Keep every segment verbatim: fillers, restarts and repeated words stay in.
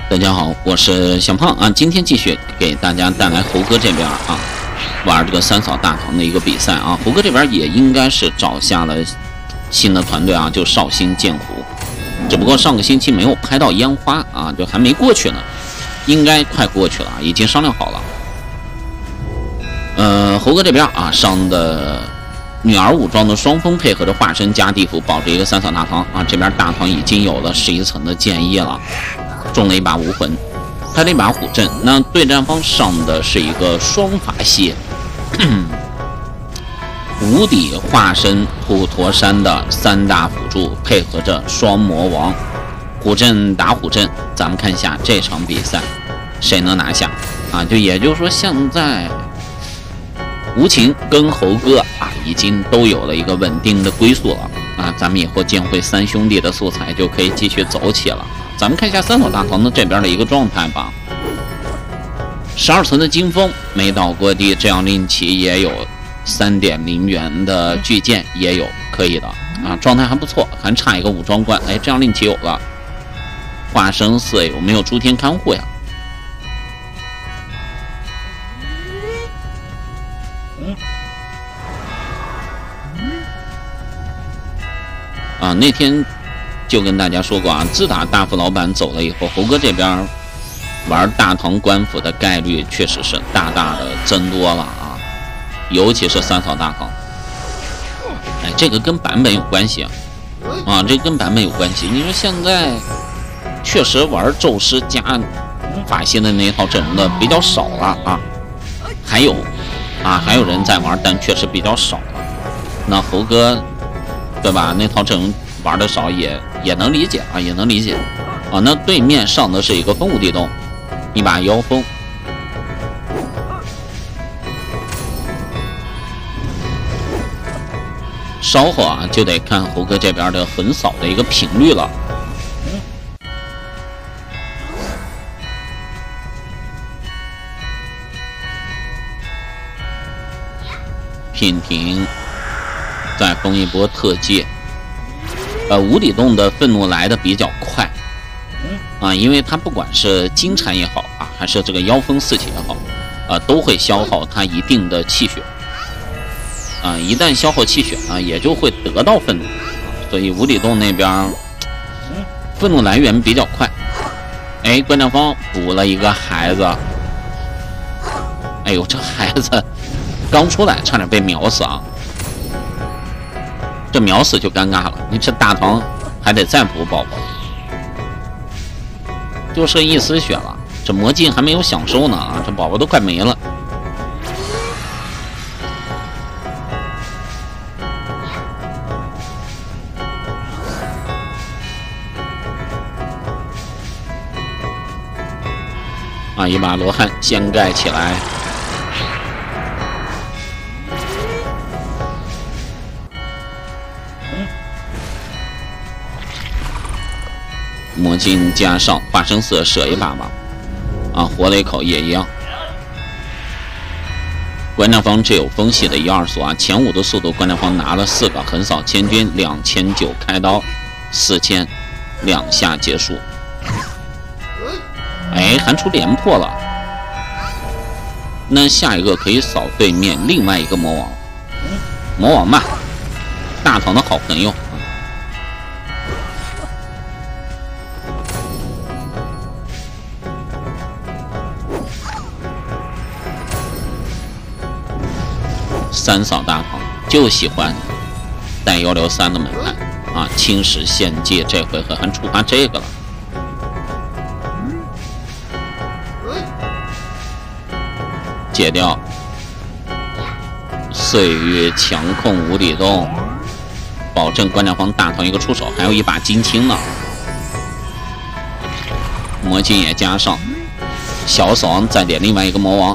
大家好，我是小胖啊，今天继续给大家带来猴哥这边啊玩这个三扫大唐的一个比赛啊。猴哥这边也应该是找下了新的团队啊，就绍兴剑湖，只不过上个星期没有拍到烟花啊，就还没过去呢，应该快过去了，已经商量好了。呃，猴哥这边啊上的女儿武装的双峰配合着化身加地府，保着一个三扫大唐啊，这边大唐已经有了十一层的剑意了。中了一把武魂，开了一把虎阵。那对战方上的是一个双法系无底化身普陀山的三大辅助，配合着双魔王，虎阵打虎阵。咱们看一下这场比赛谁能拿下啊？就也就是说，现在无情跟猴哥啊已经都有了一个稳定的归宿了啊。咱们以后剑会三兄弟的素材就可以继续走起了。咱们看一下三扫大唐的这边的一个状态吧。十二层的金锋没倒过地，这样令旗也有三点零元的巨剑也有，可以的啊，状态还不错，还差一个武装冠。哎，这样令旗有了。化身四有没有诸天看护呀？啊，那天就跟大家说过啊，自打大副老板走了以后，猴哥这边玩大唐官府的概率确实是大大的增多了啊，尤其是三扫大唐。哎，这个跟版本有关系啊，啊，这跟版本有关系。你说现在确实玩宙师加法系的那一套阵容的比较少了啊，还有啊，还有人在玩，但确实比较少了。那猴哥对吧？那套阵容玩的少也也能理解啊，也能理解啊。那对面上的是一个风无地洞，一把妖风，稍后啊就得看猴哥这边的横扫的一个频率了。品婷再封一波特技。呃，无底洞的愤怒来的比较快啊，因为它不管是金蝉也好啊，还是这个妖风四起也好，啊，都会消耗它一定的气血啊，一旦消耗气血啊，也就会得到愤怒，所以无底洞那边愤怒来源比较快。哎，关将方补了一个孩子，哎呦，这孩子刚出来差点被秒死啊！这秒死就尴尬了，你这大唐还得再补宝宝，就剩一丝血了，这魔镜还没有享受呢啊，这宝宝都快没了。啊，一把罗汉掀盖起来。魔镜加上化身四射一把吧，啊，活了一口也一样。关将方只有风系的一二速啊，前五的速度关将方拿了四个，横扫千军两千九开刀，四千两下结束。哎，还出连破了，那下一个可以扫对面另外一个魔王，魔王嘛，大唐的好朋友。三扫大唐就喜欢带幺六三的门派啊，侵蚀献祭，这回合还触发这个了。解掉岁月强控无底洞，保证关将方大唐一个出手，还有一把金青呢。魔镜也加上，小扫王再点另外一个魔王。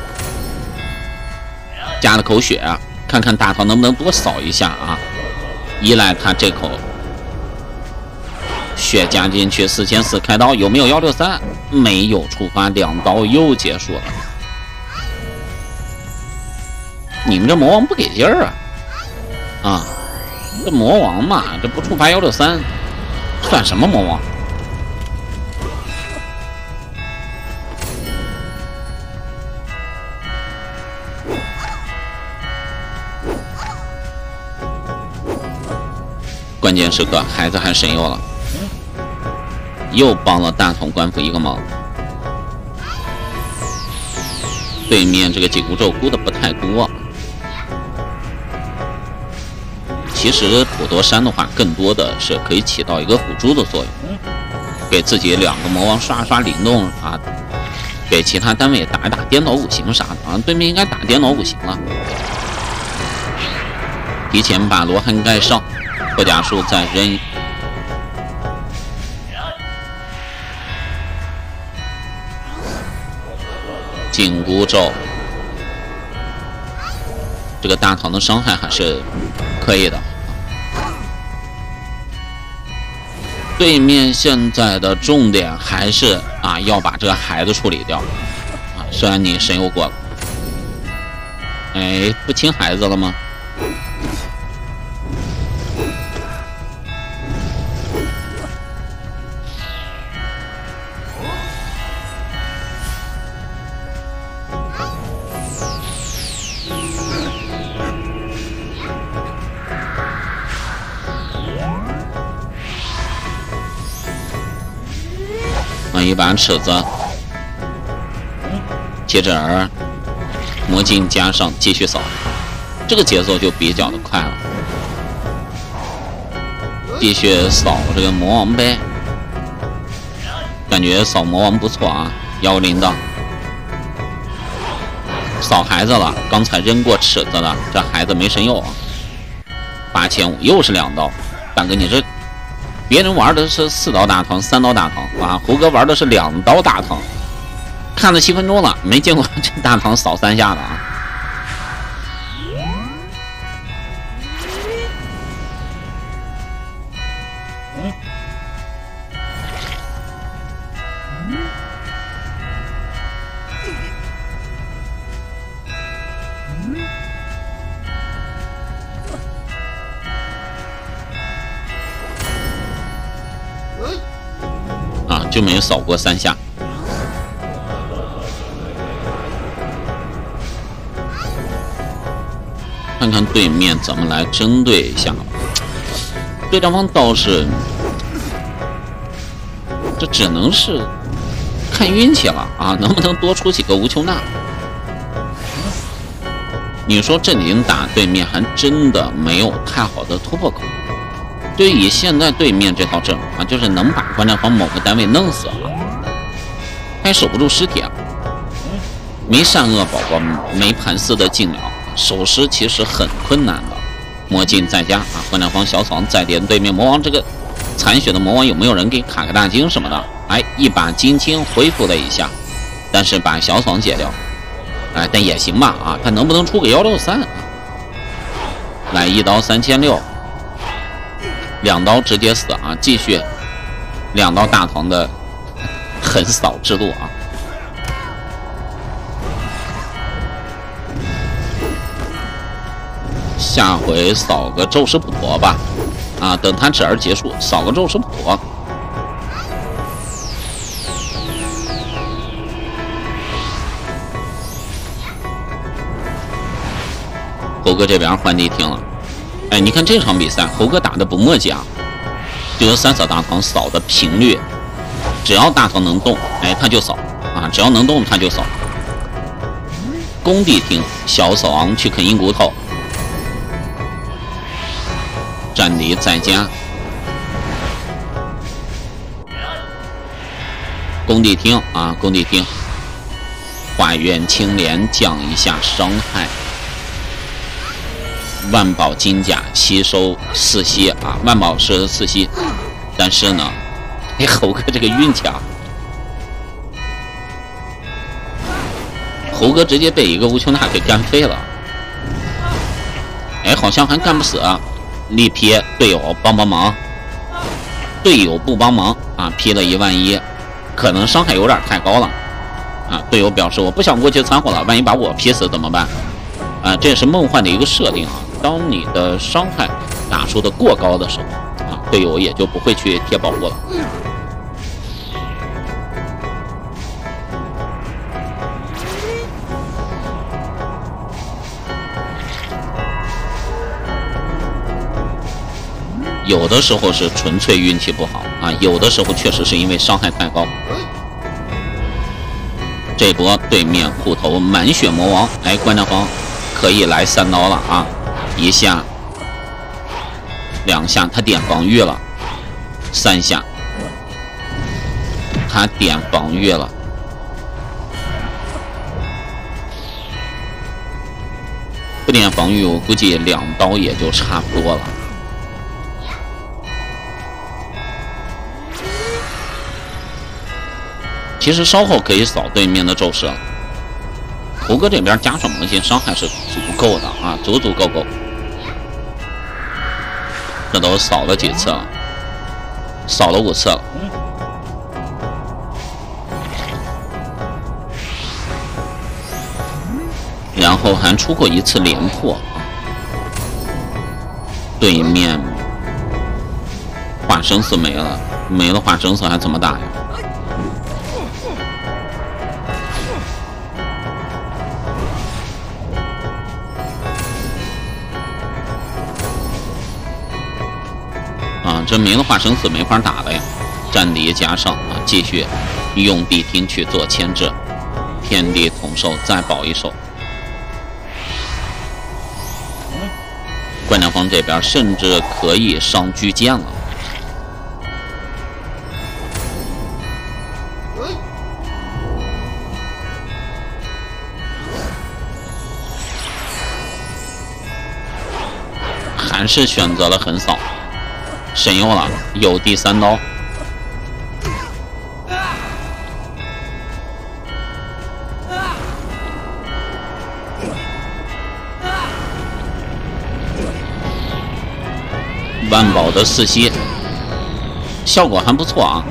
加了口血，看看大唐能不能多扫一下啊！依赖他这口血加进去，四千四开刀，有没有幺六三？没有，触发两刀又结束了。你们这魔王不给劲儿啊！啊，这魔王嘛，这不触发幺六三，算什么魔王？ 关键时刻，孩子还神游了，又帮了大同官府一个忙。对面这个紧箍咒箍的不太多，其实普陀山的话，更多的是可以起到一个辅助的作用，给自己两个魔王刷刷灵动啊，给其他单位打一打颠倒五行啥的啊。对面应该打颠倒五行了，提前把罗汉盖上，破甲术再扔。紧箍咒，这个大唐的伤害还是可以的。对面现在的重点还是啊，要把这个孩子处理掉啊。虽然你神游过了，哎，不亲孩子了吗？一把尺子，接着儿魔镜加上继续扫，这个节奏就比较的快了。继续扫这个魔王呗，感觉扫魔王不错啊。幺零的扫孩子了，刚才扔过尺子了，这孩子没神佑啊。八千五又是两刀，大哥你这。别人玩的是四刀大唐，三刀大唐啊，胡歌玩的是两刀大唐，看了七分钟了，没见过这大唐扫三下的啊。就没有扫过三下，看看对面怎么来针对一下。对战方倒是，这只能是看运气了啊，能不能多出几个无穷大？你说这里打对面还真的没有太好的突破口。对于现在对面这套阵容啊，就是能把观战方某个单位弄死啊，还守不住尸体啊，没善恶宝宝，没盘丝的劲了，守尸其实很困难的。魔镜在家啊，观战方小草再点对面魔王，这个残血的魔王有没有人给卡个大金什么的？哎，一把金青恢复了一下，但是把小草解掉，哎，但也行吧啊，他能不能出个幺六三？来一刀三千六。两刀直接死啊！继续两刀大唐的横扫之路啊！下回扫个咒师普陀吧，啊，等他旨儿结束，扫个咒师普陀。猴哥这边换地听了。哎，你看这场比赛，猴哥打的不墨迹啊，就是三扫大唐扫的频率，只要大唐能动，哎，他就扫啊，只要能动他就扫。工地厅小扫王去啃硬骨头，战敌在家，工地厅啊，工地厅，化元青莲降一下伤害。万宝金甲吸收四息啊，万宝是四息，但是呢，哎，猴哥这个运气啊，猴哥直接被一个无穷大给干飞了，哎，好像还干不死啊，力劈队友帮帮忙，队友不帮忙啊，劈了一万一，可能伤害有点太高了啊，队友表示我不想过去掺和了，万一把我劈死怎么办？啊，这也是梦幻的一个设定啊。当你的伤害打出的过高的时候，啊，队友也就不会去贴保护了。 有的时候是纯粹运气不好啊，有的时候确实是因为伤害太高。这波对面虎头满血魔王，哎，关战方可以来三刀了啊！一下、两下，他点防御了；三下，他点防御了。不点防御，我估计两刀也就差不多了。其实稍后可以扫对面的咒士了。胡歌这边加上魔性伤害是足够的啊，足足够够。这都扫了几次了？扫了五次了。然后还出过一次连破。对面化生死没了，没了化生死还怎么打呀？这没了化生死没法打了呀！战敌加上啊，继续用地听去做牵制，天地同寿再保一手。关战方这边甚至可以上巨剑了。还是选择了横扫。神佑了，有第三刀。万宝的四息，效果还不错啊。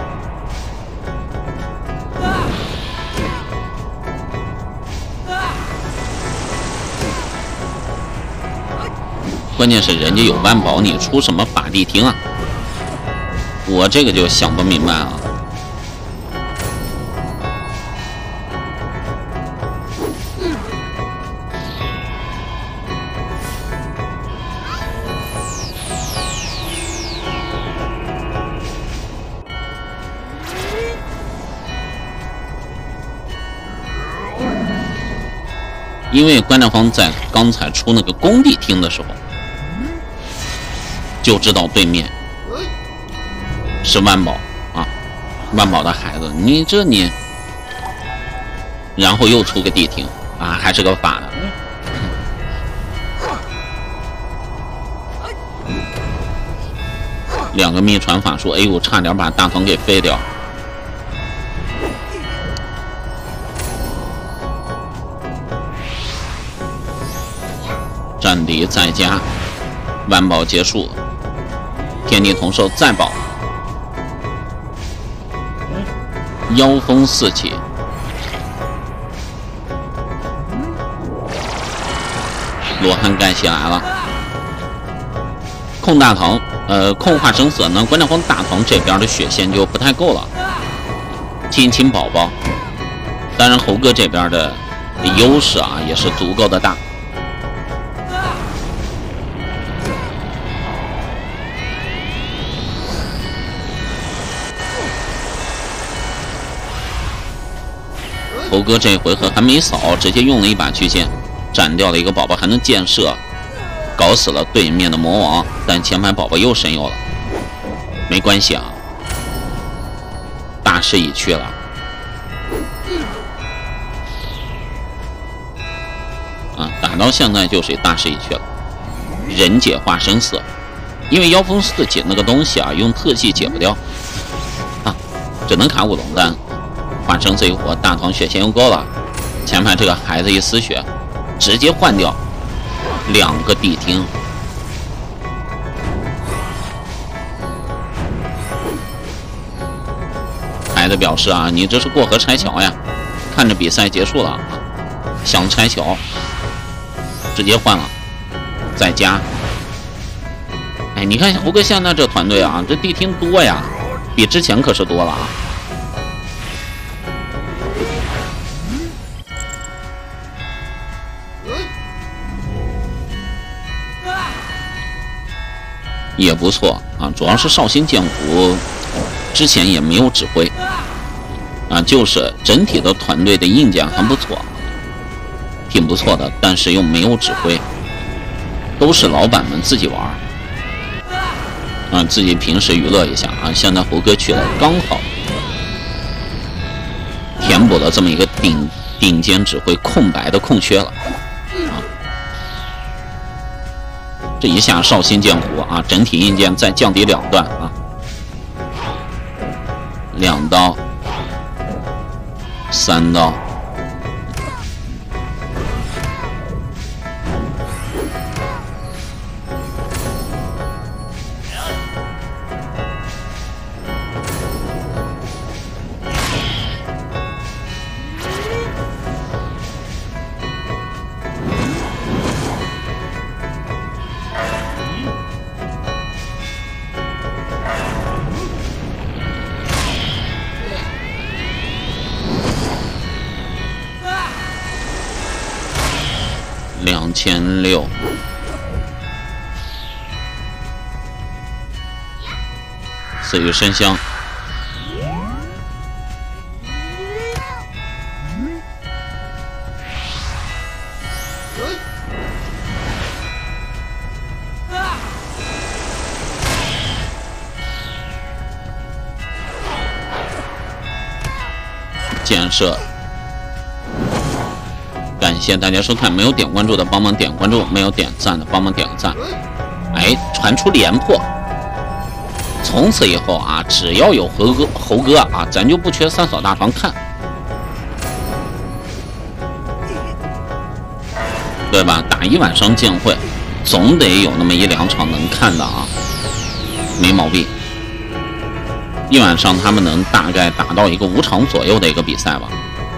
关键是人家有万宝，你出什么法地听啊？我这个就想不明白啊。因为关战方在刚才出那个工地听的时候，就知道对面是万宝啊，万宝的孩子，你这你，然后又出个地听啊，还是个法的，两个秘传法术，哎呦，差点把大唐给废掉。战敌再加，万宝结束，天地同寿再保，妖风四起，罗汉盖起来了，控大唐，呃，控化生死呢？关战方大唐这边的血线就不太够了，亲亲宝宝，当然猴哥这边的优势啊也是足够的大。猴哥这回合还没扫，直接用了一把巨剑，斩掉了一个宝宝，还能箭射，搞死了对面的魔王。但前排宝宝又神游了，没关系啊，大势已去了。啊，打到现在就是大势已去了。人解化生死，因为妖风四解那个东西啊，用特技解不掉啊，只能卡五龙丹。化生死一活，大唐血线又够了，前排这个孩子一丝血，直接换掉两个地听。孩子表示啊，你这是过河拆桥呀，看着比赛结束了，想拆桥，直接换了，再加。哎，你看胡歌现在这团队啊，这地听多呀，比之前可是多了啊。 也不错啊，主要是绍兴剑湖之前也没有指挥啊，就是整体的团队的硬件还不错，挺不错的，但是又没有指挥，都是老板们自己玩啊，自己平时娱乐一下啊。现在猴哥去了，刚好填补了这么一个顶顶尖指挥空白的空缺了啊。这一下绍兴剑湖啊，整体硬件再降低两段啊，两刀，三刀。两千六，死于生香。建设。感谢大家收看，没有点关注的帮忙点关注，没有点赞的帮忙点个赞。哎，传出连破，从此以后啊，只要有猴哥猴哥啊，咱就不缺三扫大床看，对吧？打一晚上剑会，总得有那么一两场能看的啊，没毛病。一晚上他们能大概打到一个五场左右的一个比赛吧。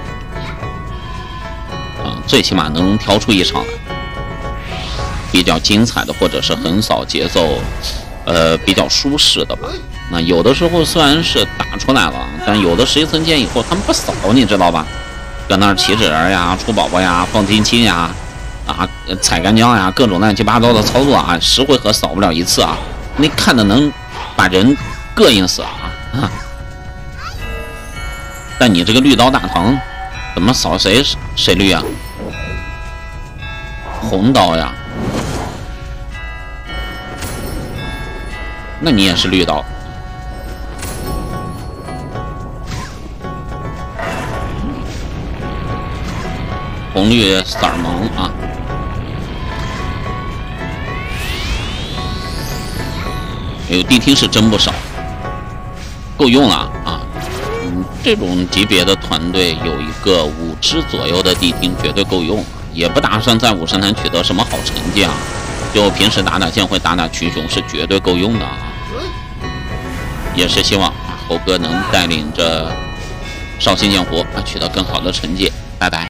最起码能挑出一场来比较精彩的，或者是横扫节奏，呃，比较舒适的吧。那有的时候虽然是打出来了，但有的十一层剑以后他们不扫，你知道吧？搁那儿起纸人呀、出宝宝呀、放金漆呀、啊踩干将呀，各种乱七八糟的操作啊，十回合扫不了一次啊，那看的能把人膈应死啊！啊但你这个绿刀大唐怎么扫谁谁绿啊？红刀呀，那你也是绿刀。红绿色儿萌啊，有地听是真不少，够用了啊。嗯，这种级别的团队有一个五只左右的地听绝对够用。也不打算在武神坛取得什么好成绩啊，就平时打打剑会、打打群雄是绝对够用的啊。也是希望啊猴哥能带领着绍兴剑湖啊取得更好的成绩。拜拜。